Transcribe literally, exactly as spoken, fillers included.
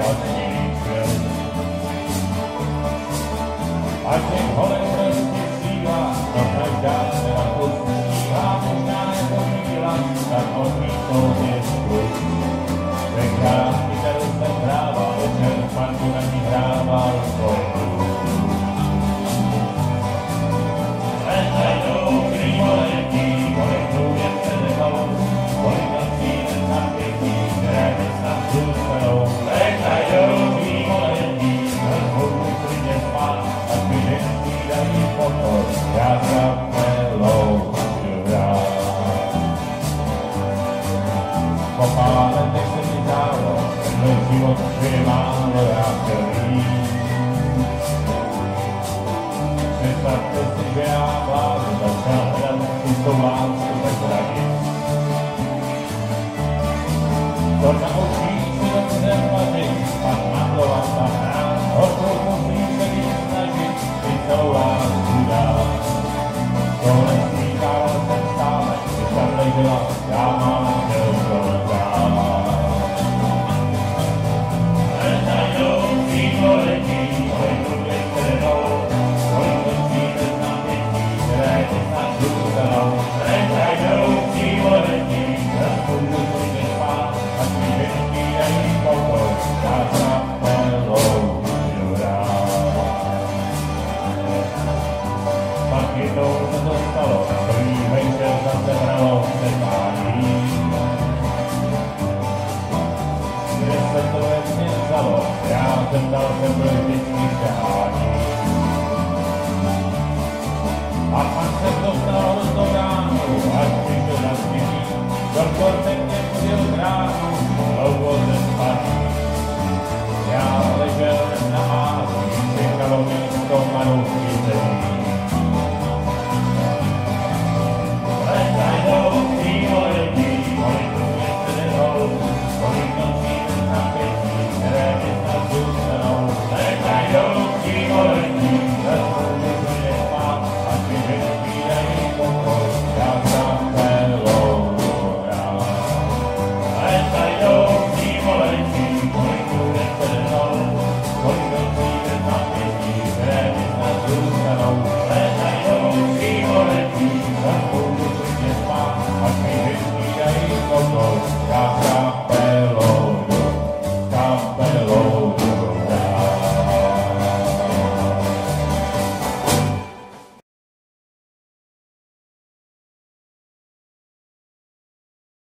závodní svět. A těch holek prostě síla, to každá se na kus stíhá, možná jako míla, tak odmítnout je zkus. Tenkrát kytaru jsem hrával, večer panku na ní hrával svou. Letajdou krývoletí, kolik průběh předekou, kolik nocí nezapětí, které nesnad zůstanou. Letajdou krývoletí, vrcholu klidně spát, ať mi ženský dají pokoj, já kapelou budu hrát. Po pár letech se mi zdálo, tenhle život je málo, já chtěl jít. Představte si, že já vládu začal hledat čistou lásku bez radit. To naučí si dobře vařit, pak mandlovat a hrát, horkou musí se víc snažit, si celou lásku dát. Tohle smíchával jsem stále, když tam ležela, já mám chtěl to dát. Letajdou krývoletí, kolik průběh předekou, kolik nocí nezapětí, které nesnad zůstanou. Letajdou krývoletí, vrcholu klidně spát, ať mi ženský dají pokoj, já kapelou budu hrát. Pak jednou se to stalo, první večer zase hralo zpívání. Kde se to ve mně vzalo, já jsem dal se byl vždycky přehání.